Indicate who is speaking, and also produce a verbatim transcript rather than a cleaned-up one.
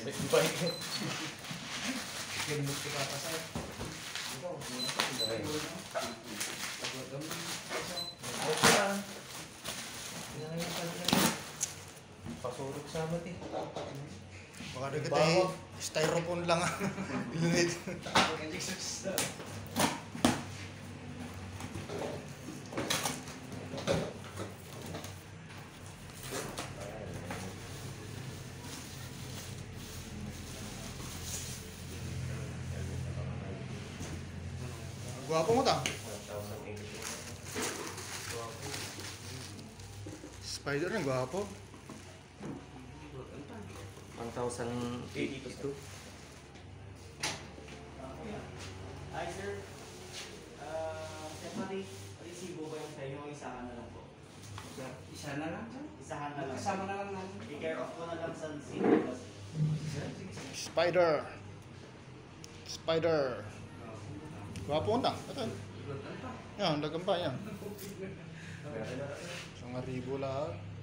Speaker 1: Di ba ikaw? Ganun ko kapasay. Ikaw, muna ka. Ikaw, muna ka. Pagwagam. Ikaw ka. Pinangayon ka na. Pasurot sa amat eh.
Speaker 2: Baka na kita eh. Styrofoam lang. Pinunit. Gwapo mo ta? Spider na gwapo.
Speaker 1: one thousand eighty-two.
Speaker 3: Hi sir. Uh, Stephanie, resibo ba yung sa inyo? Isahan na lang po.
Speaker 4: Isa na lang, sir.
Speaker 3: Isahan na lang.
Speaker 4: Kasama na lang namin.
Speaker 3: I-care off ko na lang sa single bus.
Speaker 2: Spider. Spider. Gwapo mo ta? Ito. Yan, dagan pa yan. Isang ribo lang.